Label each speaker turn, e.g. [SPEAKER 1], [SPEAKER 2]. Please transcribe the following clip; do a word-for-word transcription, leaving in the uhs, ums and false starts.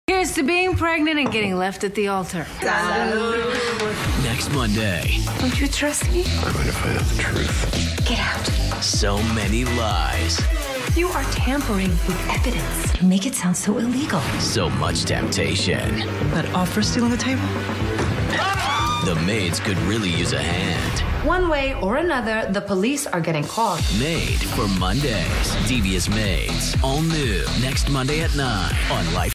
[SPEAKER 1] Here's to being pregnant and getting left at the altar.
[SPEAKER 2] Next Monday.
[SPEAKER 1] Don't you trust me?
[SPEAKER 3] I'm going to find out the truth.
[SPEAKER 1] Get out.
[SPEAKER 2] So many lies.
[SPEAKER 1] You are tampering with evidence. You make it sound so illegal.
[SPEAKER 2] So much temptation.
[SPEAKER 4] That offer still on the table?
[SPEAKER 2] The maids could really use a hand.
[SPEAKER 1] One way or another, the police are getting called.
[SPEAKER 2] Made for Mondays. Devious Maids. All new next Monday at nine on Life.